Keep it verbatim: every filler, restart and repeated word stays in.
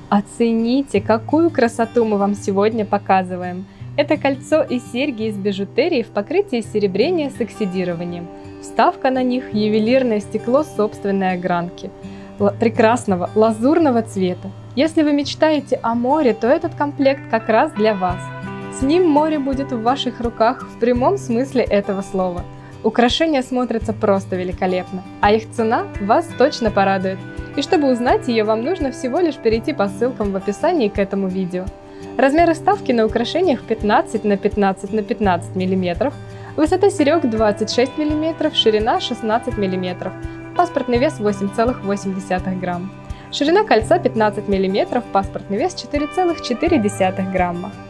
Оцените, какую красоту мы вам сегодня показываем. Это кольцо и серьги из бижутерии в покрытии серебрения с оксидированием. Вставка на них – ювелирное стекло собственной огранки, прекрасного лазурного цвета. Если вы мечтаете о море, то этот комплект как раз для вас. С ним море будет в ваших руках в прямом смысле этого слова. Украшения смотрятся просто великолепно, а их цена вас точно порадует. И чтобы узнать ее, вам нужно всего лишь перейти по ссылкам в описании к этому видео. Размеры вставки на украшениях пятнадцать на пятнадцать на пятнадцать миллиметров, высота серег двадцать шесть миллиметров, ширина шестнадцать миллиметров, паспортный вес восемь целых восемь десятых грамм, ширина кольца пятнадцать миллиметров, паспортный вес четыре целых четыре десятых грамма.